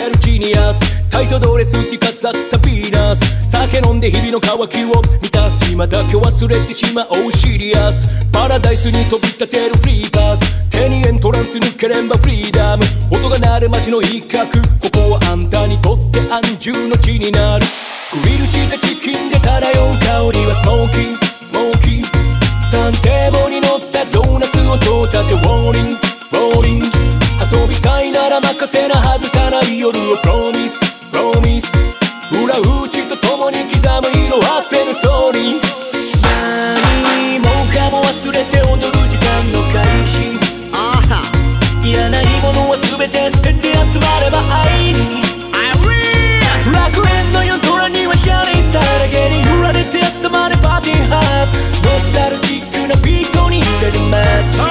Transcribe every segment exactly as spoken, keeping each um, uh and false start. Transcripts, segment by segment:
てるジニアス、タイトドレス着飾ったヴィーナス、酒飲んで日々の渇きを満たす、今だけ忘れてしまおうシリアス、パラダイスに飛び立てるフリーパス、手にエントランス抜ければフリーダム、音が鳴る街の一角、ここはあんたにとって安住の地になる。グリルしたチキンで漂う香りはスモーキースモーキー、ターンテーブルに乗ったドーナツを通ったてウォーリングウォーリング、遊びたいなら任せな外さない夜をプロミスプロミス、裏打ちとともに刻む色あせぬストーリー、何もかも忘れて踊る時間の開始、いらないものは全て捨てて集まれば愛に、楽園の夜空にはシャレイスターだけに揺られて朝までパーティーハープ、ノスタルジックなビートに揺れる街、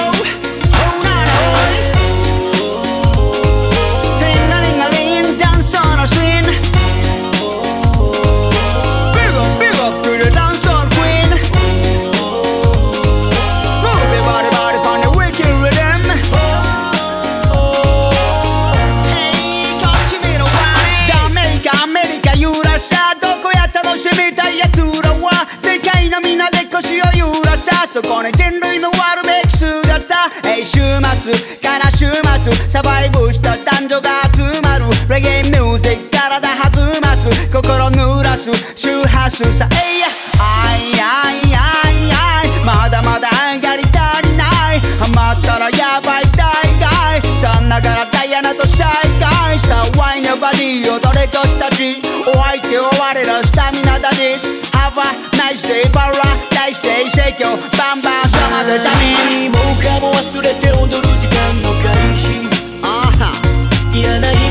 そこに人類のあるべき姿、え週末から週末サバイブした男女が集まる、レゲエミュージック体弾ます心濡らす周波数さ、えいやあいあいあいあい、まだまだやり足りない、ハマったらやばい大概、さながらダイアナとシャイガイ、さあワインのバディをどれとしたち、お相手は我らスタミナだです、Have a nice day パラダイスデイシェイキョバンバンサマでジャミン、 何もかも忘れて踊る時間の開始、 あはいらない